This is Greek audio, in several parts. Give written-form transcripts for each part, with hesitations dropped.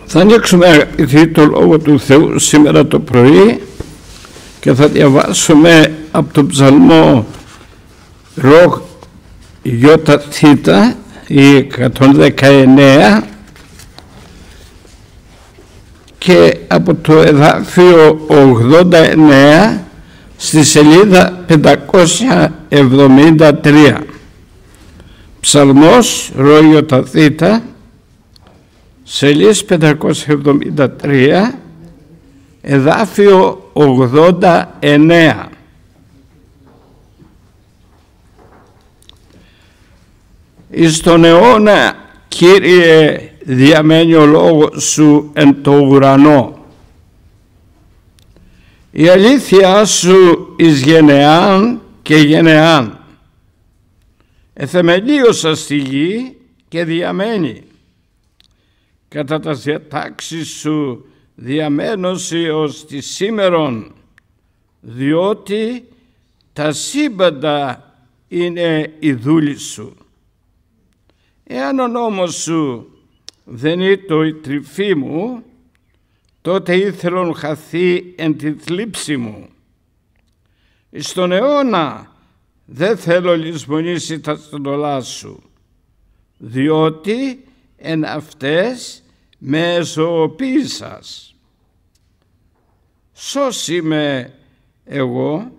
Θα ανοίξουμε αγαπητοί το Λόγο του Θεού σήμερα το πρωί και θα διαβάσουμε από τον ψαλμό Ροχ Ιώτα Θήτα η 119 και από το εδάφιο 89 στη σελίδα 573. Ψαλμός Ροχ Ιώτα Θήτα, σελίδα 573, εδάφιο 89. Εις τον αιώνα, Κύριε, διαμένει ο λόγος σου εν το ουρανό. Η αλήθεια σου εις γενεάν και γενεάν. Εθεμελίωσα στη γη και διαμένει. Κατά τα διατάξεις σου διαμένωση ως τη σήμερον, διότι τα σύμπαντα είναι η δούλη σου. Εάν ο νόμος σου δεν ήτο η τρυφή μου, τότε ήθελον χαθεί εν τη θλίψη μου. Εις τον αιώνα δεν θέλω λησμονήσει τα στολά σου, διότι εν αυτές με ζωοποίησας. Σώσι με εγώ,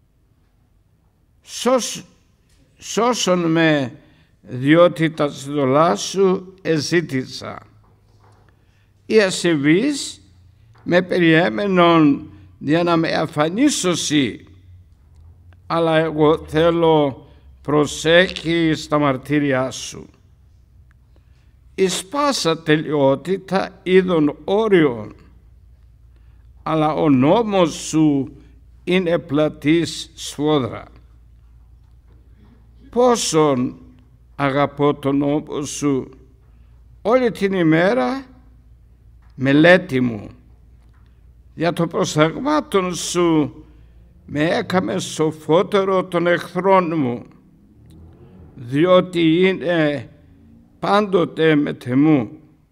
σώσον με, διότι τα στολά σου εζήτησα. Οι ασεβείς με περιέμενον για να με αφανίσωσι, αλλά εγώ θέλω προσέχει στα μαρτύρια σου. Εις πάσα τελειότητα είδων όριων, αλλά ο νόμος σου είναι πλατής σφόδρα. Πόσον αγαπώ τον νόμο σου, όλη την ημέρα μελέτη μου. Για το προσαγμάτων σου με έκαμε σοφότερο των εχθρών μου, διότι είναι πάντοτε με τεμού.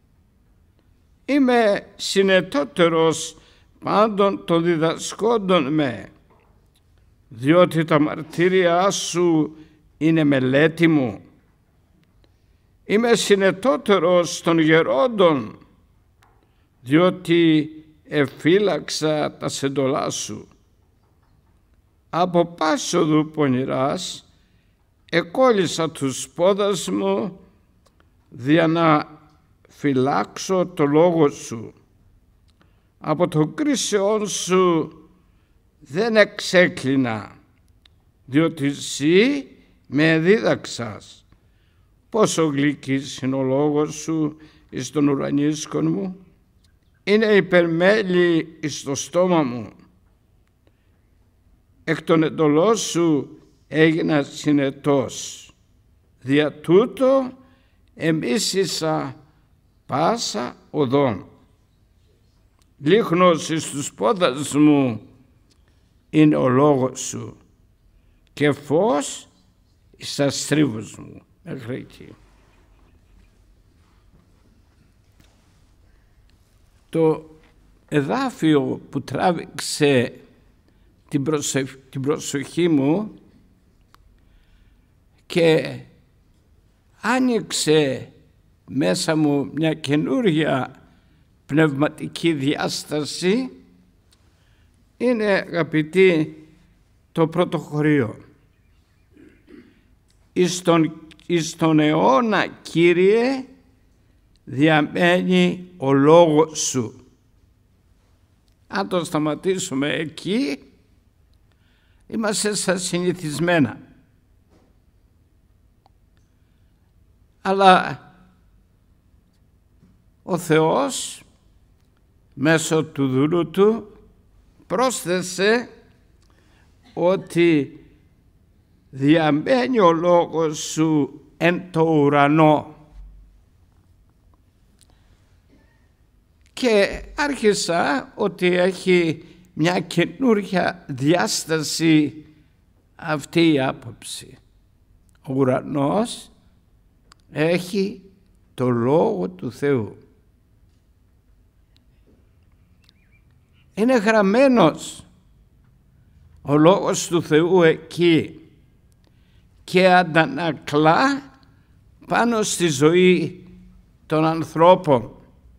Είμαι συνετότερος πάντων των διδασκόντων με, διότι τα μαρτύρια σου είναι μελέτη μου. Είμαι συνετότερος των γερόντων, διότι εφύλαξα τα σεντολά σου. Από πάσοδου πονηράς εκόλλησα τους πόδας μου, δια να φυλάξω το λόγο σου. Από το κρίσεόν σου δεν εξέκλεινα, διότι εσύ με δίδαξας. Πόσο γλυκής είναι ο λόγος σου εις τον ουρανίσκον μου, είναι υπερμέλη εις το στόμα μου. Εκ των εντολών σου έγινα συνετός, δια τούτο εμίσησα πάσα οδόν. Λίχνος εις τους πόδας μου είναι ο λόγος σου και φως εις τα στρίβους μου. Μέχρι εκεί. Το εδάφιο που τράβηξε την προσοχή μου και άνοιξε μέσα μου μια καινούργια πνευματική διάσταση είναι, αγαπητοί, το πρώτο χωρίο. Εις τον αιώνα, Κύριε, διαμένει ο λόγος σου. Αν το σταματήσουμε εκεί, είμαστε στα συνηθισμένα. Αλλά ο Θεός μέσω του δούλου του πρόσθεσε ότι διαμένει ο λόγος σου εν το ουρανό. Και άρχισα ότι έχει μια καινούργια διάσταση αυτή η άποψη. Ο ουρανός έχει το Λόγο του Θεού. είναι γραμμένος ο Λόγος του Θεού εκεί και αντανακλά πάνω στη ζωή των ανθρώπων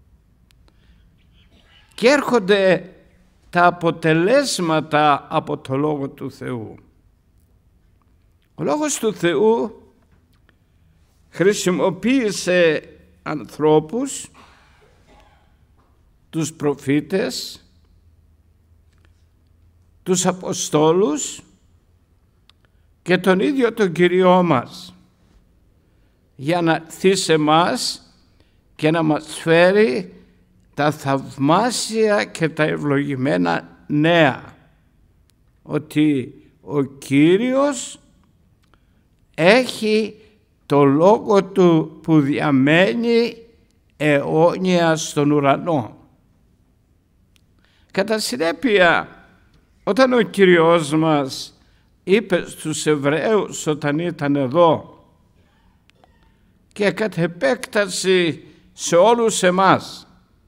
και έρχονται τα αποτελέσματα από το Λόγο του Θεού. Ο Λόγος του Θεού χρησιμοποίησε ανθρώπους, τους προφήτες, τους Αποστόλους και τον ίδιο τον Κυριό μας για να έρθει σε εμάς και να μας φέρει τα θαυμάσια και τα ευλογημένα νέα, ότι ο Κύριος έχει το Λόγο Του που διαμένει αιώνια στον ουρανό. Κατά συνέπεια, όταν ο Κύριος μας είπε στους Εβραίους όταν ήταν εδώ και κατ' επέκταση σε όλους εμάς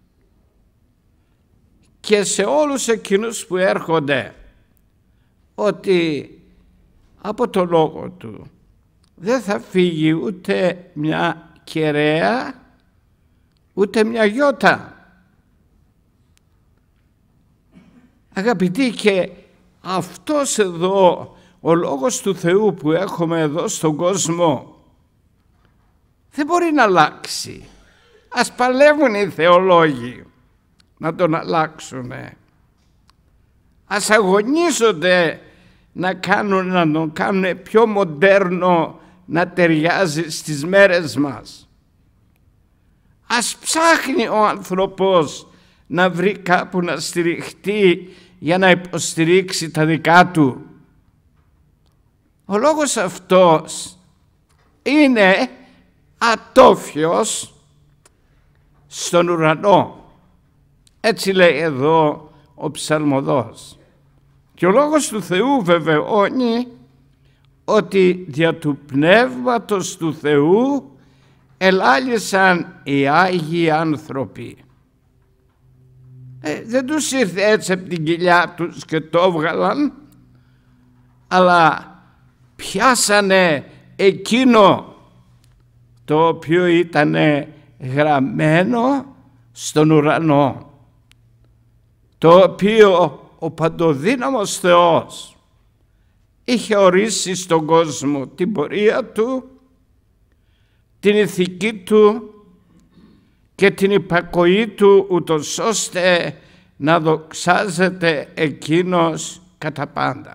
και σε όλους εκείνους που έρχονται, ότι από το Λόγο Του δεν θα φύγει ούτε μια κεραία ούτε μια γιώτα. Αγαπητοί, και αυτός εδώ ο Λόγος του Θεού που έχουμε εδώ στον κόσμο δεν μπορεί να αλλάξει. Ας παλεύουν οι θεολόγοι να τον αλλάξουνε. Ας αγωνίζονται να τον κάνουν πιο μοντέρνο, να ταιριάζει στις μέρες μας. Ας ψάχνει ο άνθρωπος να βρει κάπου να στηριχτεί για να υποστηρίξει τα δικά του. Ο λόγος αυτός είναι ατόφιος στον ουρανό. Έτσι λέει εδώ ο ψαλμοδός. Και ο Λόγος του Θεού βεβαιώνει ότι δια του Πνεύματος του Θεού ελάλησαν οι Άγιοι άνθρωποι. Δεν τους ήρθε έτσι από την κοιλιά τους και το έβγαλαν, αλλά πιάσανε εκείνο το οποίο ήταν γραμμένο στον ουρανό, το οποίο ο παντοδύναμος Θεός είχε ορίσει στον κόσμο την πορεία του, την ηθική του και την υπακοή του, ούτως ώστε να δοξάζεται εκείνος κατά πάντα.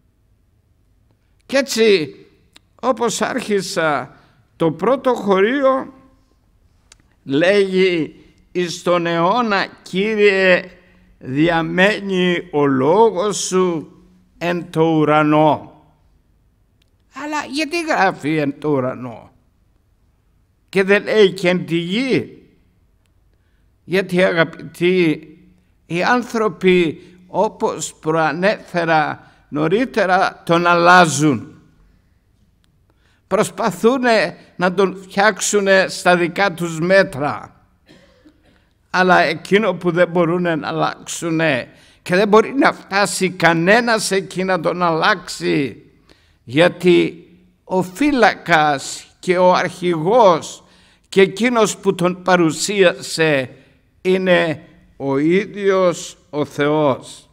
Κι έτσι, όπως άρχισα το πρώτο χωρίο, λέγει «Εις τον αιώνα, Κύριε, διαμένει ο λόγος σου εν το ουρανό». Αλλά γιατί γράφει εν το ουρανό και δεν λέει και εν τη γη? Γιατί, αγαπητοί, οι άνθρωποι, όπως προανέφερα νωρίτερα, τον αλλάζουν. Προσπαθούν να τον φτιάξουν στα δικά τους μέτρα. Αλλά εκείνο που δεν μπορούν να αλλάξουν και δεν μπορεί να φτάσει κανένας εκεί να τον αλλάξει, γιατί ο φύλακας και ο αρχηγός και εκείνος που τον παρουσίασε είναι ο ίδιος ο Θεός.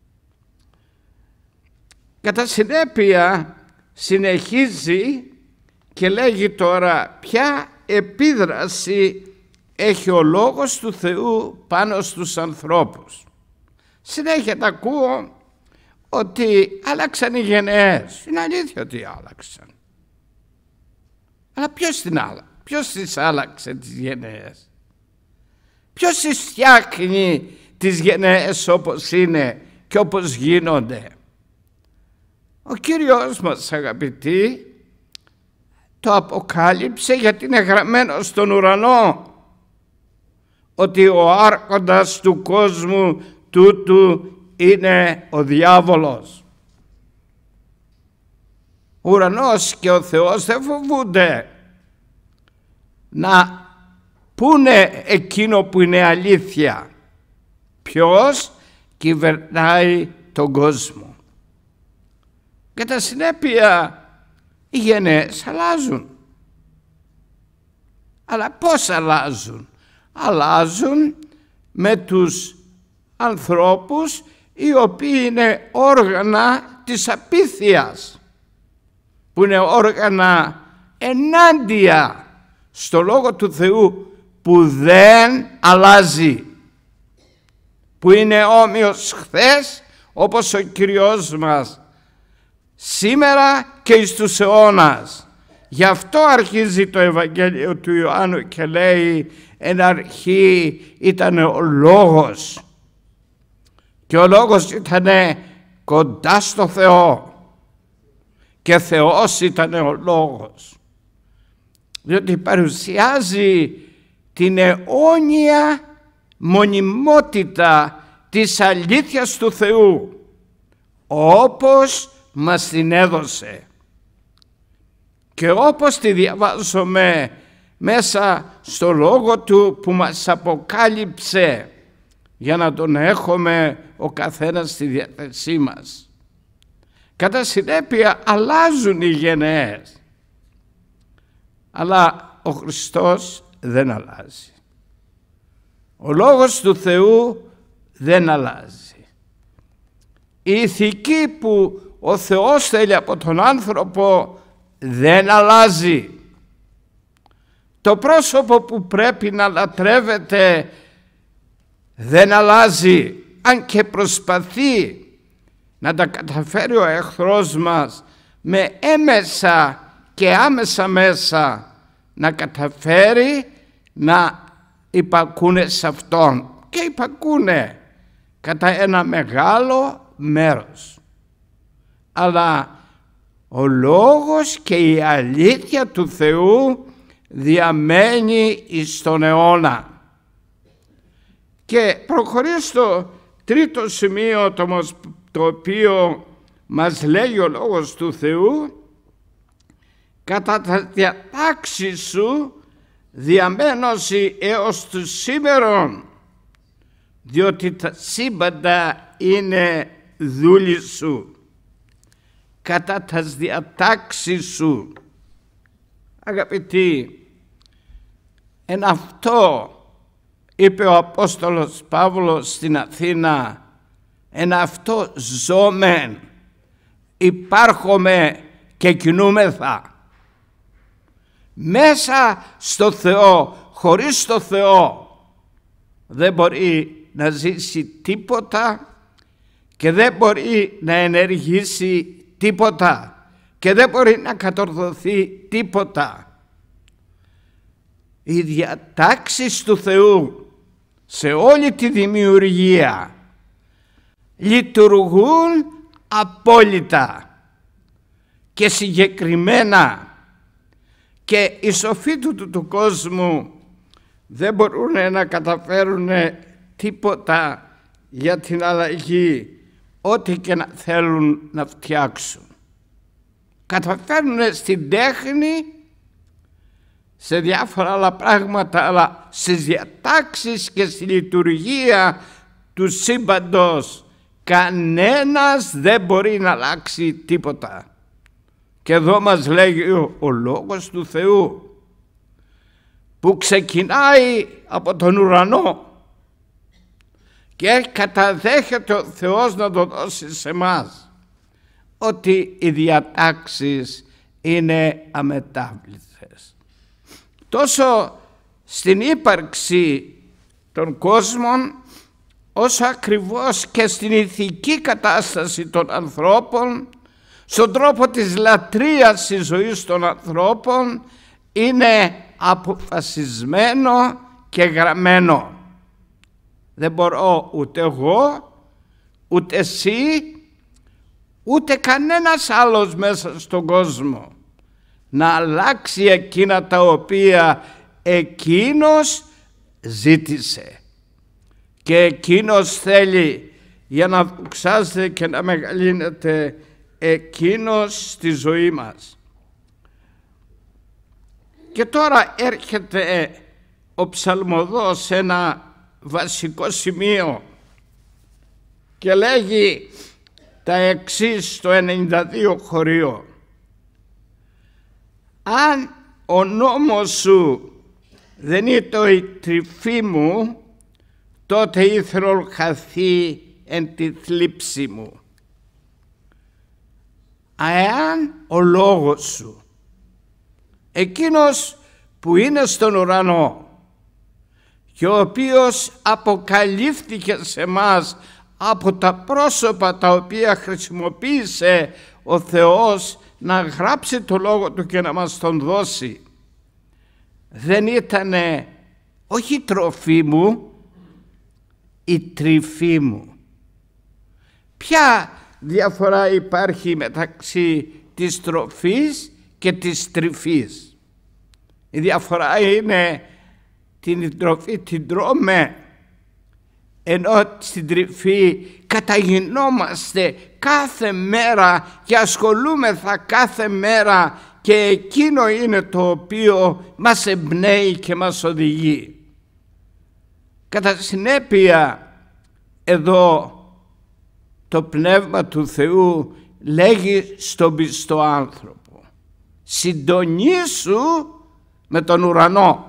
Κατά συνέπεια συνεχίζει και λέγει τώρα ποια επίδραση έχει ο Λόγος του Θεού πάνω στους ανθρώπους. Συνέχεια τα ακούω ότι άλλαξαν οι γενναίες. Είναι αλήθεια ότι άλλαξαν. Αλλά ποιος τις άλλαξε τις γενναίες? Ποιος τις φτιάχνει τις γενναίες όπως είναι και όπως γίνονται? Ο Κύριος μας, αγαπητοί, το αποκάλυψε γιατί είναι γραμμένο στον ουρανό ότι ο άρχοντας του κόσμου τούτου είναι ο διάβολος. Ο ουρανός και ο Θεός δεν φοβούνται να πούνε εκείνο που είναι αλήθεια. Ποιος? κυβερνάει τον κόσμο. Κατά συνέπεια οι γενναίες αλλάζουν. Αλλά πώς αλλάζουν? Αλλάζουν με τους ανθρώπους οι οποίοι είναι όργανα της απίθειας, που είναι όργανα ενάντια στο Λόγο του Θεού, που δεν αλλάζει, που είναι όμοιος χθες όπως ο Κυριός μας, σήμερα και εις τους αιώνας. Γι' αυτό αρχίζει το Ευαγγέλιο του Ιωάννου και λέει: εν αρχή ήταν ο Λόγος και ο Λόγος ήταν κοντά στο Θεό και Θεός ήταν ο Λόγος. Διότι παρουσιάζει την αιώνια μονιμότητα της αλήθειας του Θεού όπως μας την έδωσε και όπως τη διαβάζουμε μέσα στο Λόγο Του που μας αποκάλυψε για να τον έχουμε ο καθένας στη διάθεσή μας. Κατά συνέπεια αλλάζουν οι γενναίες, αλλά ο Χριστός δεν αλλάζει. Ο Λόγος του Θεού δεν αλλάζει. Η ηθική που ο Θεός θέλει από τον άνθρωπο δεν αλλάζει. Το πρόσωπο που πρέπει να λατρεύεται δεν αλλάζει, αν και προσπαθεί να τα καταφέρει ο εχθρός μας με έμεσα και άμεσα μέσα να καταφέρει να υπακούνε σε Αυτόν, και υπακούνε κατά ένα μεγάλο μέρος. Αλλά ο Λόγος και η αλήθεια του Θεού διαμένει εις τον αιώνα. Και προχωρεί στο τρίτο σημείο το οποίο μας λέει ο Λόγος του Θεού: κατά τα διατάξεις σου διαμένωση έως του σήμερον, διότι τα σύμπαντα είναι δούλοι σου. Κατά τας διατάξεις σου. Αγαπητοί, εν αυτό είπε ο Απόστολος Παύλος στην Αθήνα, εν αυτό ζώμεν, υπάρχομαι και κινούμεθα. Μέσα στο Θεό, χωρίς το Θεό δεν μπορεί να ζήσει τίποτα και δεν μπορεί να ενεργήσει τίποτα και δεν μπορεί να κατορθωθεί τίποτα. Οι διατάξεις του Θεού σε όλη τη δημιουργία λειτουργούν απόλυτα και συγκεκριμένα, και οι σοφοί του κόσμου δεν μπορούν να καταφέρουν τίποτα για την αλλαγή, ό,τι και να θέλουν να φτιάξουν. Καταφέρνουν στην τέχνη, σε διάφορα άλλα πράγματα, αλλά στις διατάξεις και στη λειτουργία του σύμπαντος κανένας δεν μπορεί να αλλάξει τίποτα. Και εδώ μας λέγει ο Λόγος του Θεού, που ξεκινάει από τον ουρανό και καταδέχεται ο Θεός να το δώσει σε εμάς, ότι οι διατάξεις είναι αμετάβλητες. Τόσο στην ύπαρξη των κόσμων, όσο ακριβώς και στην ηθική κατάσταση των ανθρώπων, στον τρόπο της λατρείας της ζωής των ανθρώπων, είναι αποφασισμένο και γραμμένο. Δεν μπορώ ούτε εγώ, ούτε εσύ, ούτε κανένας άλλος μέσα στον κόσμο να αλλάξει εκείνα τα οποία εκείνος ζήτησε και εκείνος θέλει για να δοξάζεται και να μεγαλύνεται εκείνος στη ζωή μας. Και τώρα έρχεται ο ψαλμοδός σε ένα βασικό σημείο και λέγει τα εξής στο 92 χωρίο. Αν ο νόμος σου δεν είναι η τρυφή μου, τότε ήθελον χαθεί εν τη θλίψη μου. Εάν ο λόγος σου, εκείνος που είναι στον ουρανό και ο οποίος αποκαλύφθηκε σε μας από τα πρόσωπα τα οποία χρησιμοποίησε ο Θεός να γράψει το λόγο του και να μας τον δώσει, δεν ήτανε όχι η τροφή μου, η τρυφή μου. Ποια διαφορά υπάρχει μεταξύ της τροφής και της τρυφής? Η διαφορά είναι την τροφή την τρώμε, ενώ στην τρυφή καταγινόμαστε κάθε μέρα και ασχολούμεθα κάθε μέρα και εκείνο είναι το οποίο μας εμπνέει και μας οδηγεί. Κατά συνέπεια εδώ το Πνεύμα του Θεού λέγει στον πιστό άνθρωπο, συντονίσου με τον ουρανό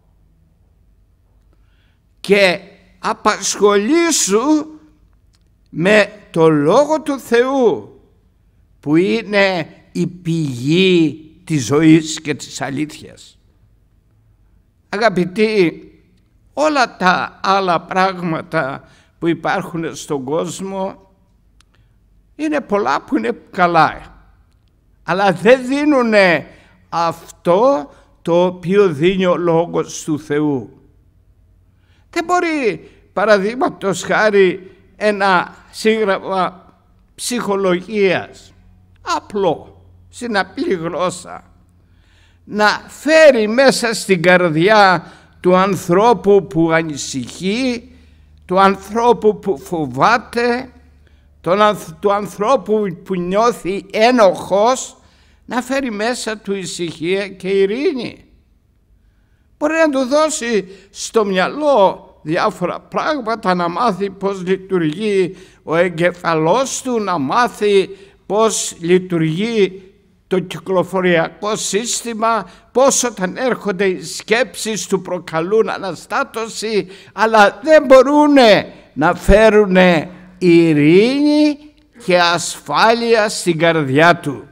και απασχολήσου με το Λόγο του Θεού που είναι η πηγή της ζωής και της αλήθειας. Αγαπητοί, όλα τα άλλα πράγματα που υπάρχουν στον κόσμο είναι πολλά που είναι καλά, αλλά δεν δίνουν αυτό το οποίο δίνει ο Λόγος του Θεού. Δεν μπορεί, παραδείγματος χάρη, ένα σύγγραμμα ψυχολογίας απλό, στην απλή γλώσσα, να φέρει μέσα στην καρδιά του ανθρώπου που ανησυχεί, του ανθρώπου που φοβάται, του ανθρώπου που νιώθει ένοχος, να φέρει μέσα του ησυχία και ειρήνη. Μπορεί να του δώσει στο μυαλό διάφορα πράγματα, να μάθει πώς λειτουργεί ο εγκεφαλός του, να μάθει πώς λειτουργεί το κυκλοφοριακό σύστημα, πώς όταν έρχονται οι σκέψεις του προκαλούν αναστάτωση, αλλά δεν μπορούν να φέρουν ειρήνη και ασφάλεια στην καρδιά του.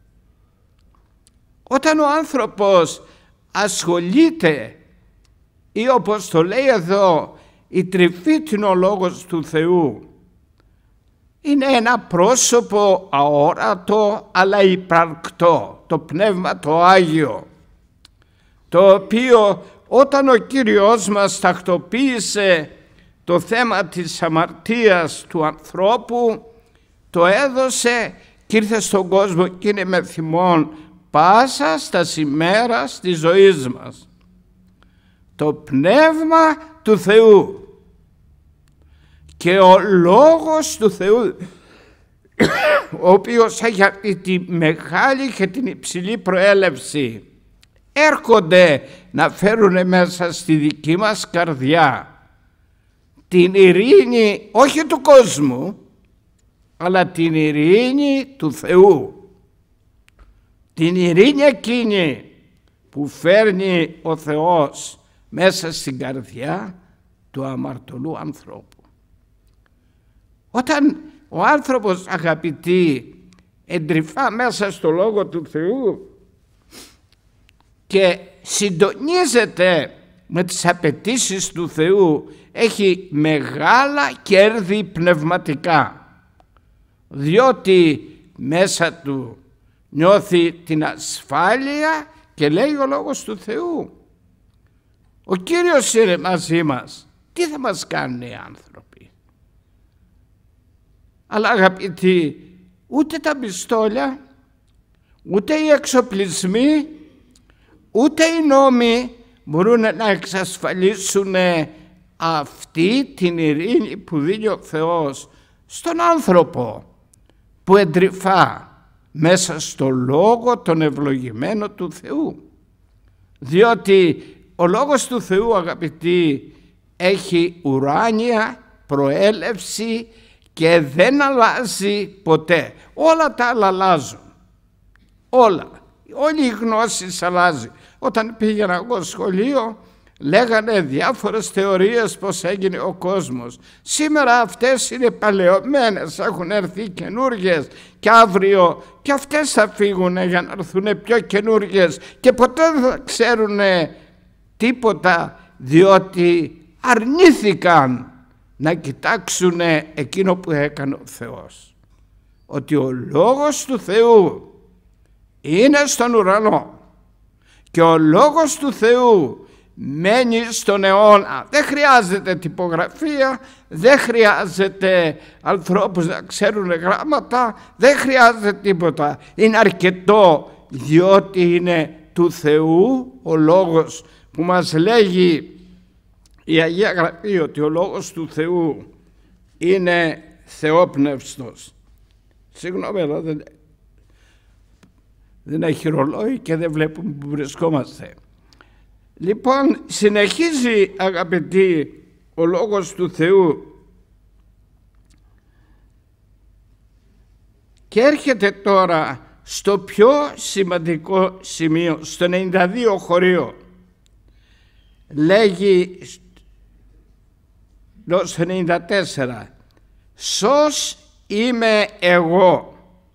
Όταν ο άνθρωπος ασχολείται, ή όπως το λέει εδώ, η τρυφή του είναι ο Λόγος του Θεού, είναι ένα πρόσωπο αόρατο αλλά υπαρκτό, το Πνεύμα το Άγιο, το οποίο όταν ο Κύριος μας τακτοποίησε το θέμα της αμαρτίας του ανθρώπου, το έδωσε και ήρθε στον κόσμο και είναι με θυμόν πάσα στα ημέρας της ζωής μας. Το Πνεύμα του Θεού και ο Λόγος του Θεού, ο οποίος έχει αυτή τη μεγάλη και την υψηλή προέλευση, έρχονται να φέρουν μέσα στη δική μας καρδιά την ειρήνη όχι του κόσμου, αλλά την ειρήνη του Θεού. Την ειρήνη εκείνη που φέρνει ο Θεός μέσα στην καρδιά του αμαρτωλού ανθρώπου. Όταν ο άνθρωπος, αγαπητοί, εντρυφά μέσα στο Λόγο του Θεού και συντονίζεται με τις απαιτήσεις του Θεού, έχει μεγάλα κέρδη πνευματικά, διότι μέσα του νιώθει την ασφάλεια και λέει ο Λόγος του Θεού, ο Κύριος είναι μαζί μας, τι θα μας κάνουν οι άνθρωποι? Αλλά αγαπητοί, ούτε τα πιστόλια, ούτε οι εξοπλισμοί, ούτε οι νόμοι μπορούν να εξασφαλίσουν αυτή την ειρήνη που δίνει ο Θεός στον άνθρωπο που εντρυφά μέσα στο Λόγο τον ευλογημένο του Θεού. Διότι ο Λόγος του Θεού, αγαπητοί, έχει ουράνια προέλευση και δεν αλλάζει ποτέ. Όλα τα άλλα αλλάζουν. Όλα. Όλη η γνώση αλλάζει. Όταν πήγαινα εγώ σχολείο, λέγανε διάφορες θεωρίες πώς έγινε ο κόσμος. Σήμερα αυτές είναι παλαιωμένες, έχουν έρθει καινούργιες και αύριο και αυτές θα φύγουν για να έρθουν πιο καινούργιες και ποτέ δεν θα ξέρουν τίποτα, διότι αρνήθηκαν να κοιτάξουν εκείνο που έκανε ο Θεός. Ότι ο Λόγος του Θεού είναι στον ουρανό και ο Λόγος του Θεού μένει στον αιώνα. Δεν χρειάζεται τυπογραφία, δεν χρειάζεται ανθρώπους να ξέρουν γράμματα, δεν χρειάζεται τίποτα. Είναι αρκετό, διότι είναι του Θεού ο Λόγος, που μας λέγει η Αγία Γραφή ότι ο Λόγος του Θεού είναι θεόπνευστος. Συγγνώμη, εδώ δεν έχει ρολόι και δεν βλέπουμε που βρισκόμαστε. Λοιπόν, συνεχίζει, αγαπητοί, ο Λόγος του Θεού και έρχεται τώρα στο πιο σημαντικό σημείο, στο 92 χωρίο. Λέγει στο 94, «Σως είμαι εγώ,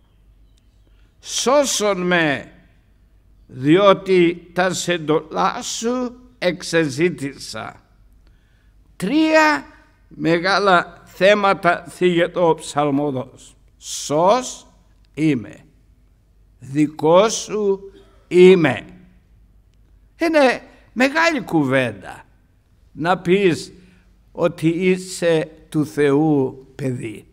σώσον με, διότι τα σεντολά σου εξεζήτησα». Τρία μεγάλα θέματα θίγεται ο ψαλμόδος. Σως είμαι, δικός σου είμαι. Είναι μεγάλη κουβέντα να πεις ότι είσαι του Θεού παιδί.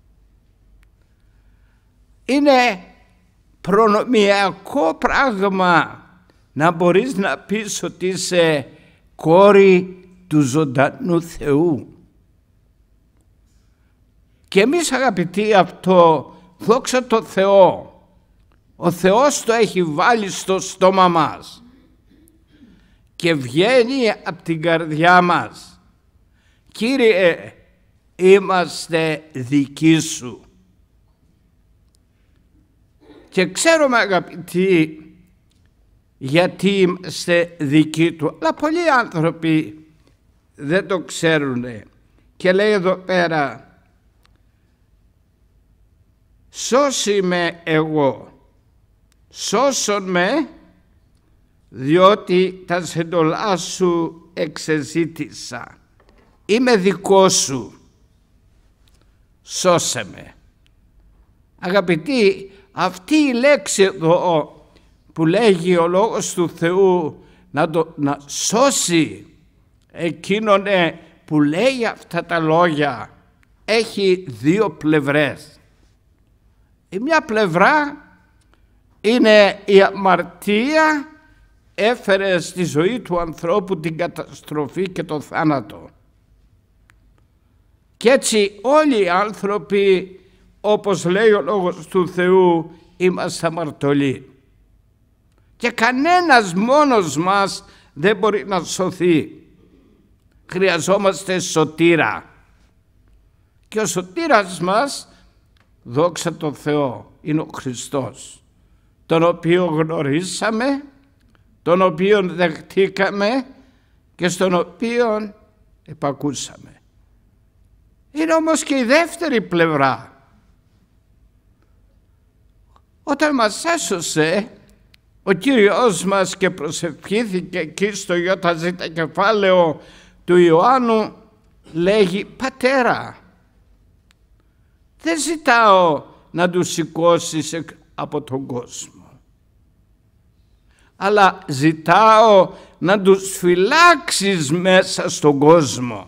Είναι προνομιακό πράγμα να μπορείς να πεις ότι είσαι κόρη του ζωντανού Θεού. Και εμείς, αγαπητοί, αυτό, δόξα τω Θεώ, ο Θεός το έχει βάλει στο στόμα μας και βγαίνει από την καρδιά μας. Κύριε, είμαστε δικοί σου. Και ξέρουμε, αγαπητοί, γιατί είμαστε δικοί του, αλλά πολλοί άνθρωποι δεν το ξέρουν. Και λέει εδώ πέρα, «Σώσι με εγώ, σώσον με, διότι τα σεντολά σου εξεζήτησα». Είμαι δικό σου, σώσε με. Αγαπητοί, αυτή η λέξη εδώ που λέγει ο Λόγος του Θεού να σώσει εκείνον που λέει αυτά τα λόγια, έχει δύο πλευρές. Η μια πλευρά είναι η αμαρτία, έφερε στη ζωή του ανθρώπου την καταστροφή και το θάνατο. Και έτσι όλοι οι άνθρωποι, όπως λέει ο Λόγος του Θεού, είμαστε αμαρτωλοί. Και κανένας μόνος μας δεν μπορεί να σωθεί. Χρειαζόμαστε σωτήρα. Και ο σωτήρας μας, δόξα τω Θεώ, είναι ο Χριστός, τον οποίο γνωρίσαμε, τον οποίο δεχτήκαμε και στον οποίο επακούσαμε. Είναι όμως και η δεύτερη πλευρά. Όταν μας έσωσε ο Κύριος μας και προσευχήθηκε εκεί στο ΙΖ κεφάλαιο του Ιωάννου, λέγει, «Πατέρα, δεν ζητάω να τους σηκώσεις από τον κόσμο, αλλά ζητάω να τους φυλάξεις μέσα στον κόσμο».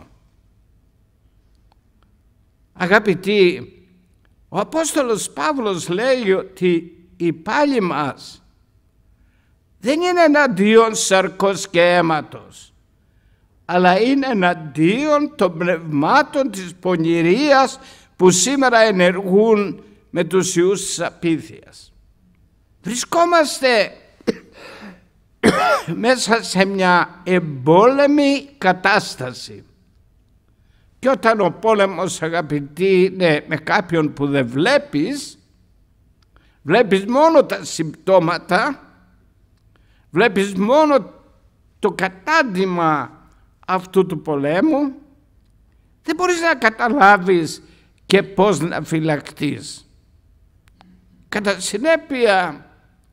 Αγαπητοί, ο Απόστολος Παύλος λέει ότι η πάλη μας δεν είναι εναντίον σαρκός και αίματος, αλλά είναι εναντίον των πνευμάτων της πονηρίας που σήμερα ενεργούν με τους ιούς της απίθειας. Βρισκόμαστε μέσα σε μια εμπόλεμη κατάσταση. Και όταν ο πόλεμος, αγαπητοί, είναι με κάποιον που δεν βλέπεις, βλέπεις μόνο τα συμπτώματα, βλέπεις μόνο το κατάντημα αυτού του πολέμου, δεν μπορείς να καταλάβεις και πώς να φυλακτείς. Κατά συνέπεια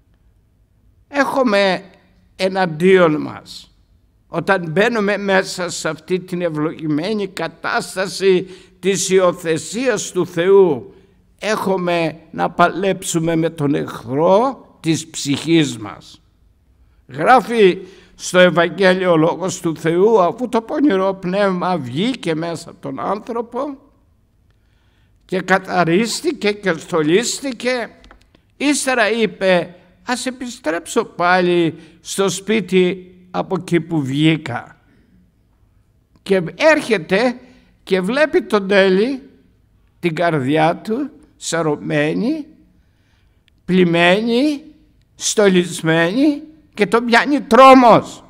έχουμε εναντίον μας, όταν μπαίνουμε μέσα σε αυτή την ευλογημένη κατάσταση της υιοθεσίας του Θεού, έχουμε να παλέψουμε με τον εχθρό της ψυχής μας. Γράφει στο Ευαγγέλιο ο Λόγος του Θεού, αφού το πονηρό πνεύμα βγήκε μέσα από τον άνθρωπο και καθαρίστηκε και στολίστηκε, ύστερα είπε, ας επιστρέψω πάλι στο σπίτι από εκεί που βγήκα. Και έρχεται και βλέπει τον Τέλη, την καρδιά του σαρωμένη, πλημμένη, στολισμένη, και τον πιάνει τρόμος.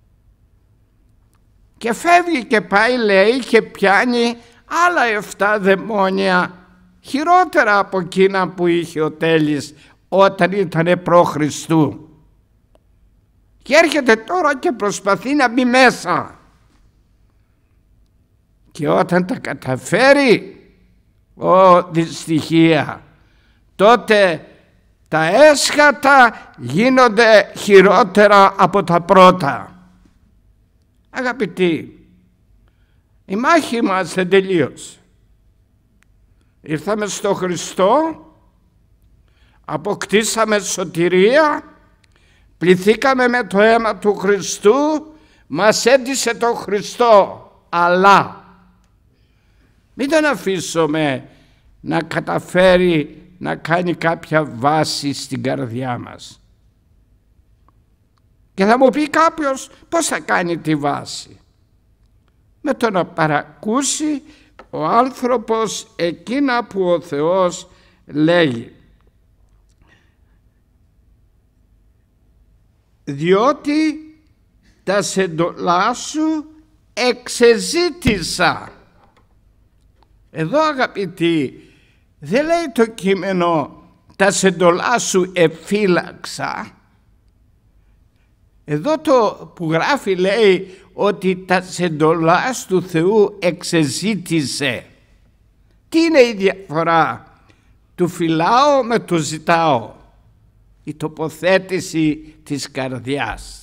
Και φεύγει και πάει, λέει, και πιάνει άλλα 7 δαιμόνια, χειρότερα από εκείνα που είχε ο Τέλης όταν ήταν προ Χριστού. Και έρχεται τώρα και προσπαθεί να μπει μέσα. Και όταν τα καταφέρει, δυστυχία, τότε τα έσχατα γίνονται χειρότερα από τα πρώτα. Αγαπητοί, η μάχη μας δεν τελείωσε. Ήρθαμε στο Χριστό, αποκτήσαμε σωτηρία, πληθήκαμε με το αίμα του Χριστού, μας έντισε το Χριστό, αλλά μην τον αφήσουμε να καταφέρει να κάνει κάποια βάση στην καρδιά μας. Και θα μου πει κάποιος, πώς θα κάνει τη βάση? Με το να παρακούσει ο άνθρωπος εκείνα που ο Θεός λέγει. Διότι τα σεντολά σου εξεζήτησα. Εδώ, αγαπητοί, δεν λέει το κείμενο τα σεντολά σου εφύλαξα. Εδώ το που γράφει λέει ότι τα σεντολά του Θεού εξεζήτησε. Τι είναι η διαφορά του φυλάω με το ζητάω? Η τοποθέτηση της καρδιάς.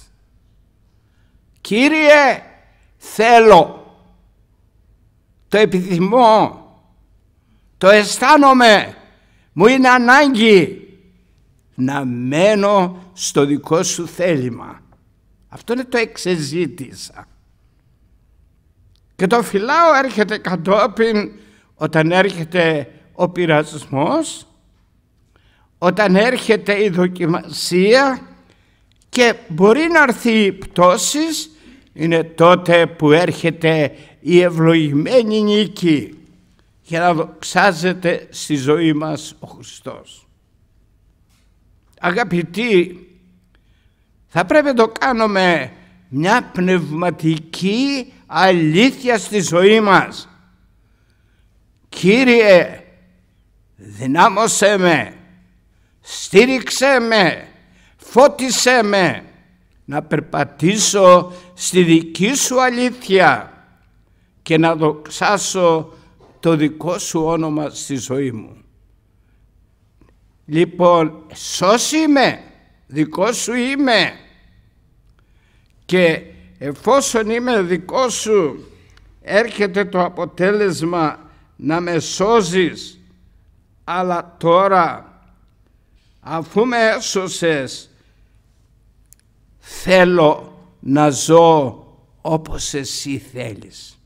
Κύριε, θέλω, το επιθυμώ, το αισθάνομαι, μου είναι ανάγκη να μένω στο δικό σου θέλημα. Αυτό είναι το εξεζήτησα. Και το φυλάω έρχεται κατόπιν όταν έρχεται ο πειρασμός, όταν έρχεται η δοκιμασία και μπορεί να έρθει η πτώση, είναι τότε που έρχεται η ευλογημένη νίκη για να δοξάζεται στη ζωή μας ο Χριστός. Αγαπητοί, θα πρέπει να το κάνουμε μια πνευματική αλήθεια στη ζωή μας. Κύριε, δυνάμωσέ με, στήριξέ με, φώτισέ με να περπατήσω στη δική σου αλήθεια και να δοξάσω το δικό σου όνομα στη ζωή μου. Λοιπόν, σώσι με, δικό σου είμαι, και εφόσον είμαι δικό σου έρχεται το αποτέλεσμα να με σώζεις. Αλλά τώρα, αφού με έσωσες, θέλω να ζω όπως εσύ θέλεις.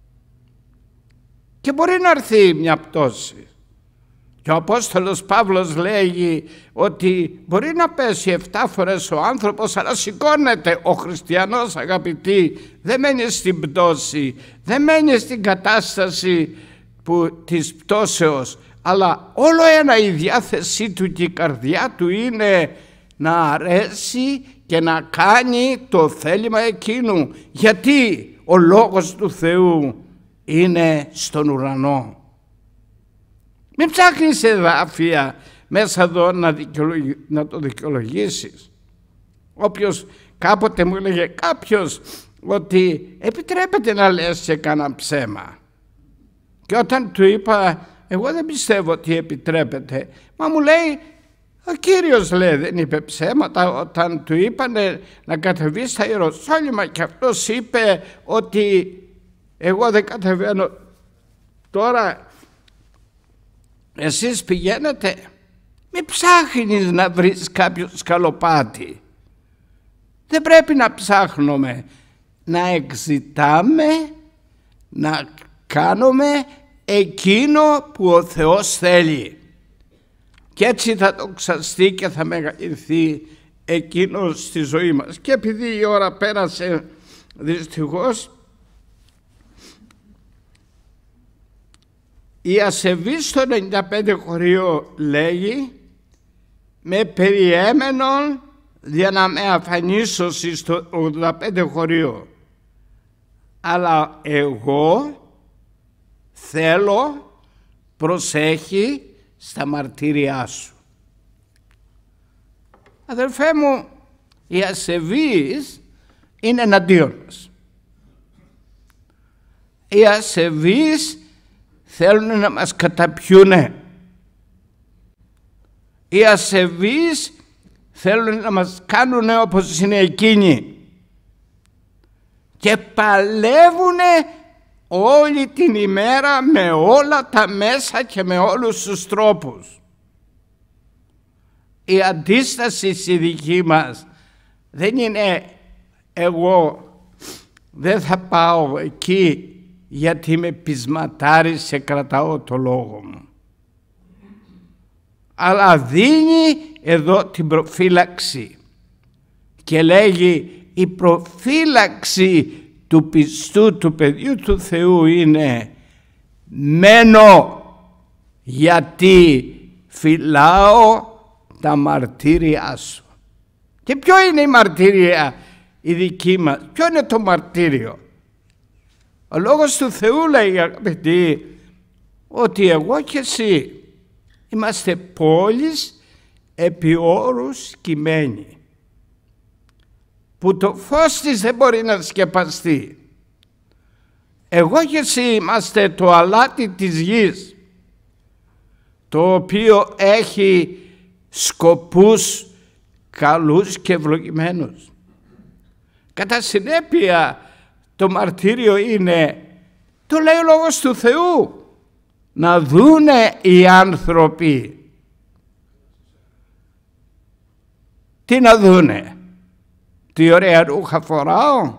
Και μπορεί να έρθει μια πτώση. Και ο Απόστολος Παύλος λέγει ότι μπορεί να πέσει 7 φορές ο άνθρωπος, αλλά σηκώνεται. Ο χριστιανός, αγαπητοί, δεν μένει στην πτώση, δεν μένει στην κατάσταση της πτώσεως, αλλά όλο ένα η διάθεσή του και η καρδιά του είναι να αρέσει και να κάνει το θέλημα εκείνου. Γιατί ο Λόγος του Θεού είναι στον Μην ψάχνεις εδάφια μέσα εδώ να το δικαιολογήσεις. Όποιος κάποτε μου έλεγε κάποιος ότι επιτρέπεται να λες και κάνα ψέμα. Και όταν του είπα, εγώ δεν πιστεύω ότι επιτρέπεται, μα μου λέει, ο Κύριος λέει δεν είπε ψέματα όταν του είπανε να κατεβεί στα Ιεροσόλυμα και αυτός είπε ότι εγώ δεν κατεβαίνω. Τώρα εσείς πηγαίνετε, μην ψάχνεις να βρεις κάποιο σκαλοπάτι. Δεν πρέπει να ψάχνουμε, να εξητάμε, να κάνουμε εκείνο που ο Θεός θέλει. Και έτσι θα δοξαστεί και θα μεγαλυνθεί εκείνος στη ζωή μας. Και επειδή η ώρα πέρασε δυστυχώς, η ασεβή στο 95 χωρίο λέγει «Με περιέμενον για να με αφανίσω στο 85 χωρίο, αλλά εγώ θέλω προσέχει στα μαρτύριά σου». Αδελφέ μου, οι ασεβείς είναι εναντίον μας. Οι ασεβείς θέλουν να μας καταπιούνε. Οι ασεβείς θέλουν να μας κάνουν όπως είναι εκείνοι και παλεύουνε όλη την ημέρα με όλα τα μέσα και με όλους τους τρόπους. Η αντίσταση στη δική μας δεν είναι εγώ δεν θα πάω εκεί γιατί είμαι πεισματάρης και κρατάω το λόγο μου. Αλλά δίνει εδώ την προφύλαξη και λέγει η προφύλαξη του πιστού του παιδιού του Θεού είναι μένω γιατί φυλάω τα μαρτύρια σου. Και ποιο είναι η μαρτύρια η δική μας, ποιο είναι το μαρτύριο? Ο λόγος του Θεού λέει αγαπητοί ότι εγώ και εσύ είμαστε πόλεις επί όρους κειμένοι που το φως της δεν μπορεί να σκεπαστεί. Εγώ και εσύ είμαστε το αλάτι της γης το οποίο έχει σκοπούς καλούς και ευλογημένους. Κατά συνέπεια το μαρτύριο είναι, το λέει ο λόγος του Θεού, να δούνε οι άνθρωποι. Τι να δούνε? Τι ωραία ρούχα φοράω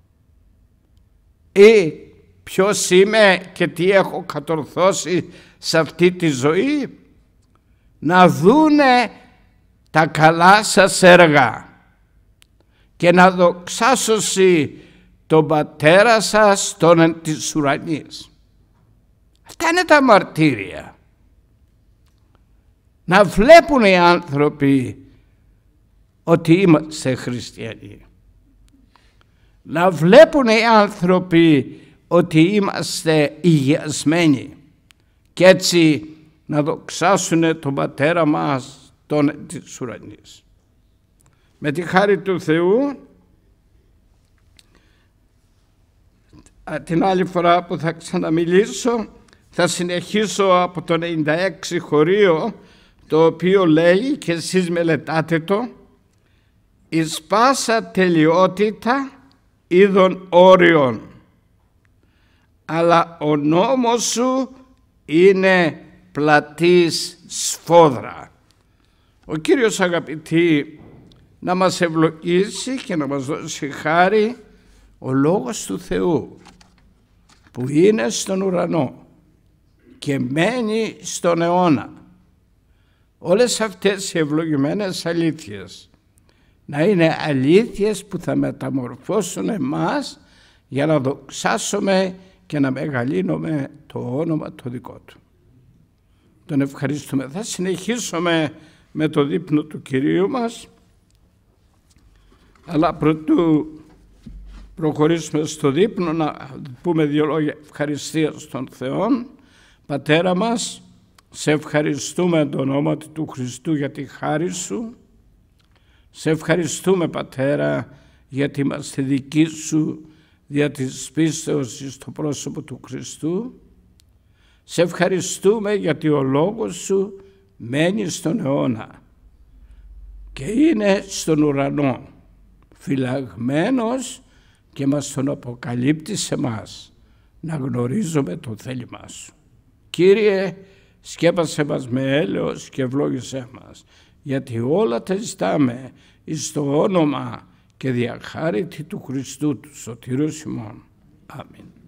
ή ποιος είμαι και τι έχω κατορθώσει σε αυτή τη ζωή? Να δούνε τα καλά σας έργα και να δοξάσωση τον Πατέρα σας τον της ουρανής. Αυτά είναι τα μαρτύρια. Να βλέπουν οι άνθρωποι ότι είμαστε χριστιανοί. Να βλέπουν οι άνθρωποι ότι είμαστε υγιασμένοι και έτσι να δοξάσουν τον Πατέρα μας τον της ουρανής. Με τη χάρη του Θεού, την άλλη φορά που θα ξαναμιλήσω θα συνεχίσω από το 96 χωρίο, το οποίο λέει, και εσείς μελετάτε το, «Εις πάσα τελειότητα είδων όριων, αλλά ο νόμος σου είναι πλατής σφόδρα». Ο Κύριος αγαπητοί να μας ευλογήσει και να μας δώσει χάρη ο Λόγος του Θεού που είναι στον ουρανό και μένει στον αιώνα. Όλες αυτές οι ευλογημένες αλήθειες να είναι αλήθειες που θα μεταμορφώσουν εμάς για να δοξάσουμε και να μεγαλύνουμε το όνομα το δικό Του. Τον ευχαριστούμε. Θα συνεχίσουμε με το δείπνο του Κυρίου μας, αλλά προτού προχωρήσουμε στο δείπνο να πούμε δύο λόγια ευχαριστίας στον Θεό. Πατέρα μας, σε ευχαριστούμε το όνομα του Χριστού για τη χάρη Σου. Σε ευχαριστούμε, Πατέρα, γιατί είμαστε δικοί Σου δια της πίστεως στο πρόσωπο του Χριστού. Σε ευχαριστούμε γιατί ο λόγος Σου μένει στον αιώνα και είναι στον ουρανό φυλαγμένος και μας τον αποκαλύπτει σε μας να γνωρίζουμε το θέλημά Σου. Κύριε, σκέπασε μας με έλεος και ευλόγησέ μας, γιατί όλα τα ζητάμε εις το όνομα και διαχάρητη του Χριστού του Σωτήρου ημών. Αμήν.